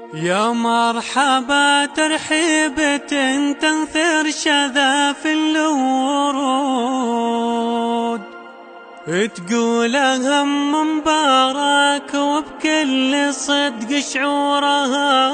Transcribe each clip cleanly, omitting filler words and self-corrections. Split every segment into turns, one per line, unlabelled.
يا مرحبا ترحيبة تنثر شذاف الورود، تقول هم مبارك وبكل صدق شعورها،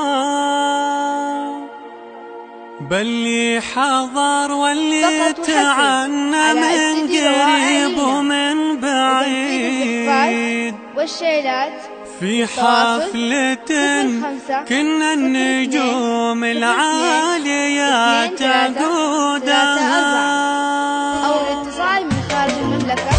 باللي حضر واللي تعنى من قريب ومن بعيد،
والشيلات
في حفلة كنا النجوم العالية تعقودها.
أو الاتصال من خارج المملكة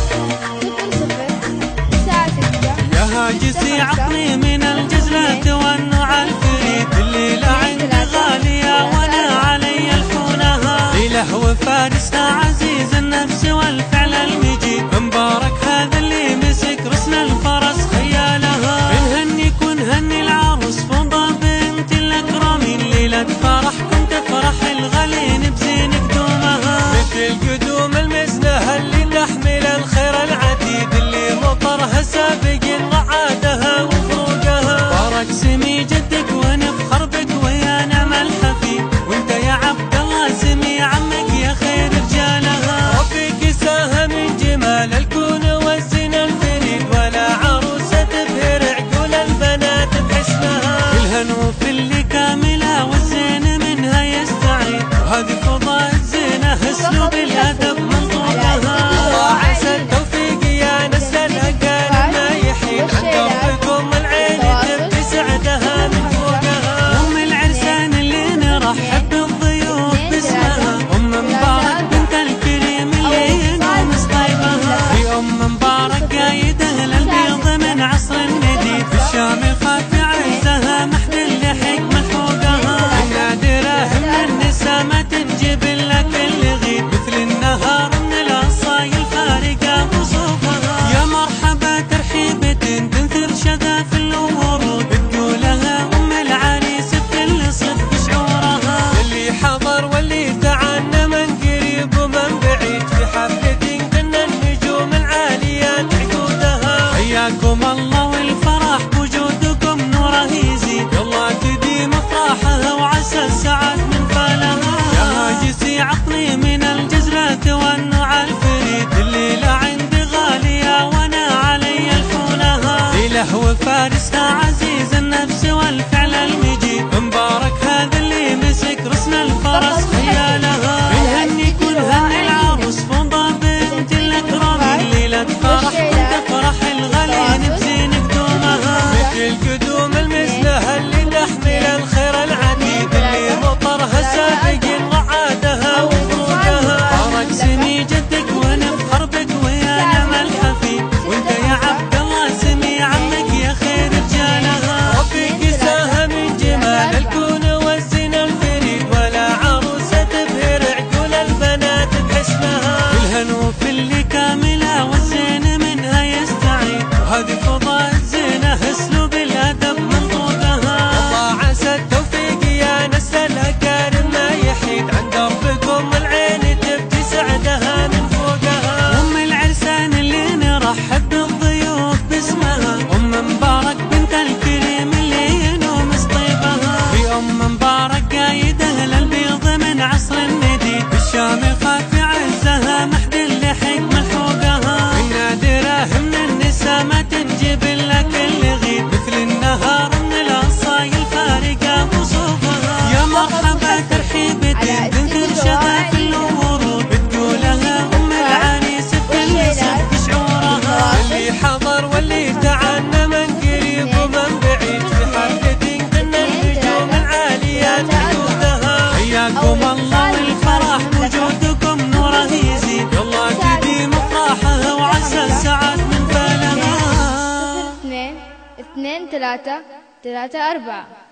00 ساعة
يا هاجسي عطني من الجزلة والنوع الفريد، الليلة عندي غالية وانا علي الحونها، ليلة وفارسها عزيز النفس والفعل المجيد، مبارك هذا اللي مسك رسن الفرس خيالها، نهني كن هني العروس فضى بنت الأكرمين، ليلة فرحكم تفرح الغالين بزين قدومها، مثل قدوم المزنة اللي تحمل الخير العتيد، اللي مطرها سابق رعادها وفروقها، بارك سمي جدك ونفخر بك ويا نعم الحفيد، وانت يا عبد الله سمي عمك يا خير رجالها، ربك ساها من جمال الكون والزنا الفريد، ولا عروسة تبهر عقول البنات بحسنها، الهنو في اللي كاملة والزين منها يستعيد، وهذه فضاء الزينة اسلوب الادب منطوقها، وعسى التوفيق يا نسل الاقارب ما يحيد، عند ربكم العين تبكي سعدها من فوقها، ام العرسان اللي نرحب بالضيوف باسمها، ام مبارك بنت الكريم اللي ينوم صطيبها، في ام مبارك قايد اهل البيض من عصر النديد، في الشام خاف عزها محد اللحق ملحوقها، النادرة من النساء ما تنجب لك اللي غيب، مثل النهار من الاصايل فارقة وصوفها، يا مرحبا ترحيبة تنثر شذاف الورود، تقولها ام العريس بكل صدق شعورها، اللي حضر واللي تعنى من قريب ومن بعيد، في حفلة كنا النجوم العاليات عقودها، حياكم الله والفرح بوجودكم نوره يزيد، يلا تديم افراحها وعسى السعد من فالها، يا هاجسي عطني من الجزلة والنوع الفريد، الليلة عندي غالية وانا علي الحونها، ليلة وفارسها عزيز النفس والفعل المجيد، مبارك هذا اللي مسك رسن الفرس خيالها، نهني كل هني العروس فضى بنت الأكرمين، ليلة فرحكم تفرح الغالين بزين قدومها، مثل قدوم المزنة اللي تحمل الخير العتيد، اللي مطرها سابق رعادها وفروقها، بارك سمي جدك ونفخر بك ويا نعم الحفيد، وانت يا عبد الله سمي عمك يا خير رجالها، ربك ساها من جمال الكون والزنا الفريد، ولا عروسة تبهر عقول البنات بحسنها، الهنو في اللي كاملة والزين منها يستعيد، وهذه فضاء الزينة اسلوب الادب منطوقها، الله عسى التوفيق يا نسل الاقارب ما يحيد، عند ربكم العين تبكي سعدها من فوقها، ام العرسان اللي نرحب بالضيوف باسمها، ام مبارك بنت الكريم اللي ينوم صطيبها، في ام مبارك قايد اهل البيض من عصر النديد، في الشام خاف عزها محد اللحق ملحوقها، النادرة من النساء ما تنجب لك اللي غيب، مثل النهار من الاصايل فارقة وصوفها، يا مرحبا ترحيبة تنثر شذاف الورود، تقولها ام العريس بكل صدق شعورها، اللي حضر واللي تعنى من قريب ومن بعيد، في حفلة كنا النجوم العاليات عقودها، حياكم الله والفرح بوجودكم نوره يزيد، يلا تديم افراحها وعسى السعد من فالها.
02 2 3 3 4